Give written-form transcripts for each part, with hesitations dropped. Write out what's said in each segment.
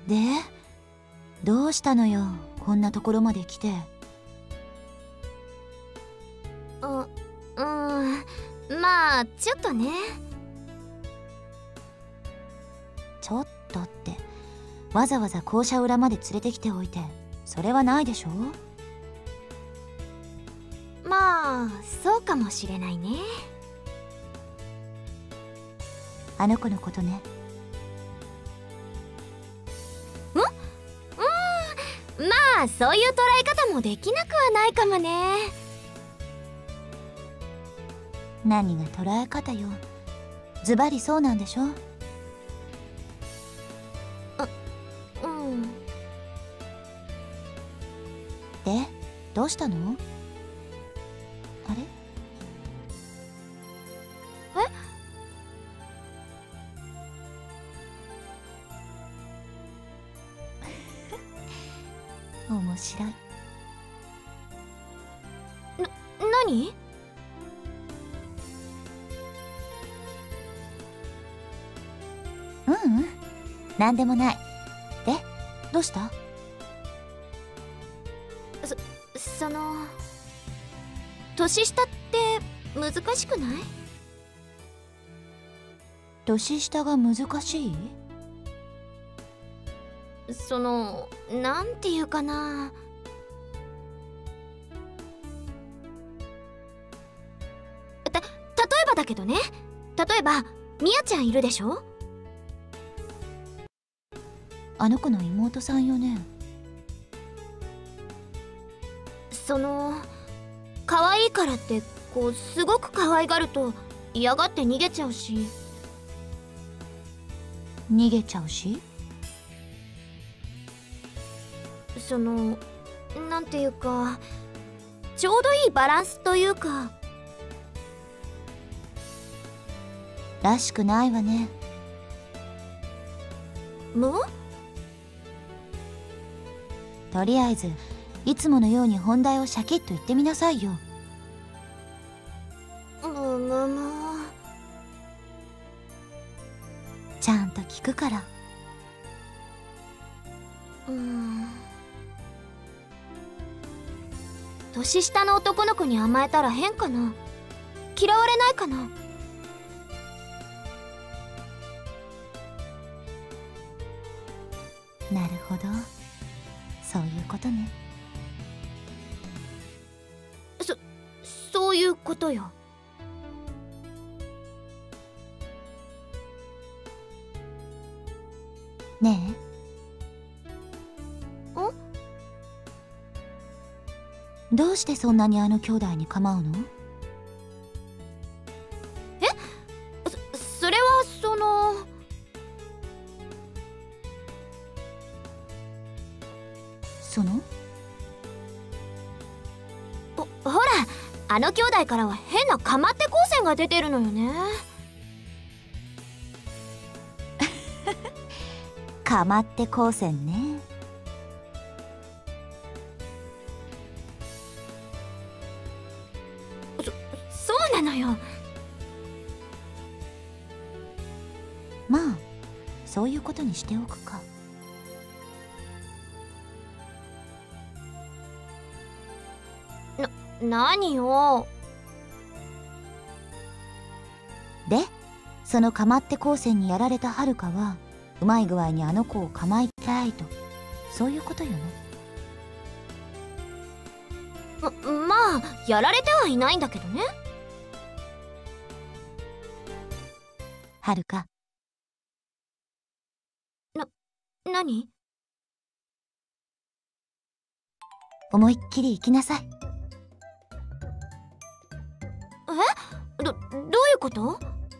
で、どうしたのよ、こんなところまで来て。 まあちょっとね。 ちょっとってわざわざ校舎裏まで連れてきておいて、それはないでしょ。 まあそうかもしれないね。 あの子のことね。 まあそういう捉え方もできなくはないかもね。 何が捉え方よ。ズバリそうなんでしょ。で、どうしたの？あれ？面白い。 何？ なんでもない。で、どうした？ その年下って難しくない？ 年下が難しい？ そのなんていうかな。例えばだけどね。例えばみやちゃんいるでしょ。 あの子の妹さんよね。 その可愛いからってこうすごく可愛がると嫌がって逃げちゃうし。 逃げちゃうし？ そのなんていうか、ちょうどいいバランスというか。 らしくないわね。とりあえずいつものように本題をシャキッと言ってみなさいよ。ちゃんと聞くから。 年下の男の子に甘えたら変かな。嫌われないかな。 なるほど、そういうことね。 そういうことよ。 ねえ、どうしてそんなにあの兄弟に構うの？ それはそのほら、あの兄弟からは変なかまって光線が出てるのよね。 かまって光線ね。 そうなのよ。 まあそういうことにしておくか。 何よ。 で、そのかまって光線にやられたはるかはうまい具合にあの子を構いたいと、そういうことよね。 まあやられてはいないんだけどね。 はるか。 何？ 思いっきり行きなさい。 どういうこと？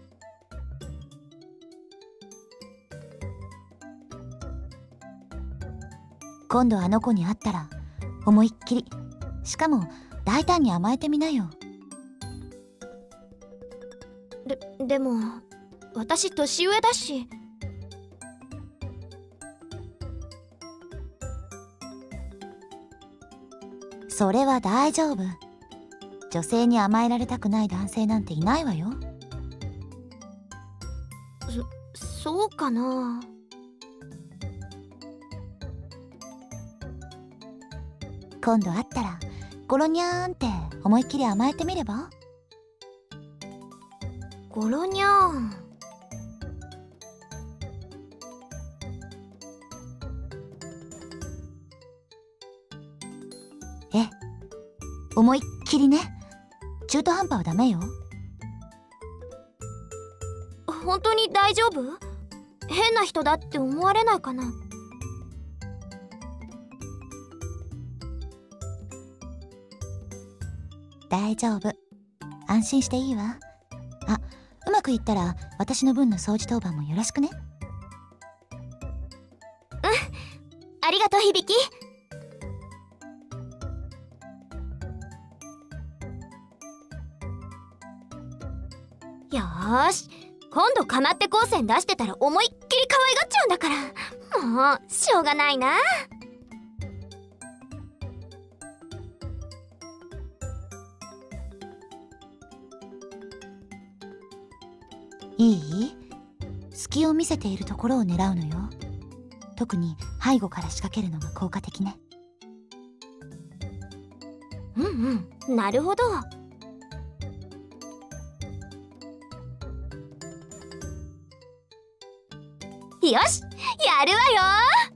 今度あの子に会ったら思いっきり、しかも大胆に甘えてみなよ。 でも私年上だし。 それは大丈夫。女性に甘えられたくない男性なんていないわよ。 そうかな。 今度会ったらゴロニャーンって思いっきり甘えてみれば？ ゴロニャーン。 ええ、思いっきりね。中途半端はダメよ。 本当に大丈夫？変な人だって思われないかな？ 大丈夫。安心していいわ。あ、うまくいったら私の分の掃除当番もよろしくね。 ありがとう、響。よーし、今度かまって光線出してたら思いっきり可愛がっちゃうんだから、もうしょうがないな。 いい？隙を見せているところを狙うのよ。特に背後から仕掛けるのが効果的ね。 うんうん、なるほど。よし、やるわよ。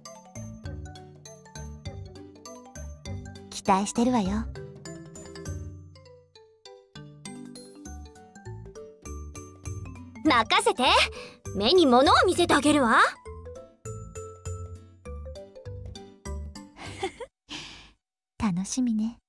期待してるわよ。 任せて。目に物を見せてあげるわ。 楽しみね。